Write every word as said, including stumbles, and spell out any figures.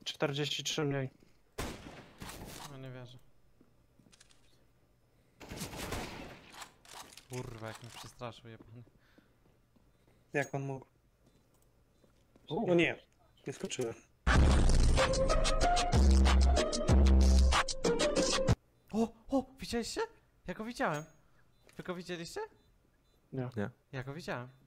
czterdzieści trzy mniej. No nie wierzę. Kurwa, jak mnie przestraszył jebany. Jak on mógł? No nie, nie skoczyłem. O, o, widzieliście? Ja go widziałem. Wy go widzieliście? Nie. Nie. Ja go widziałem.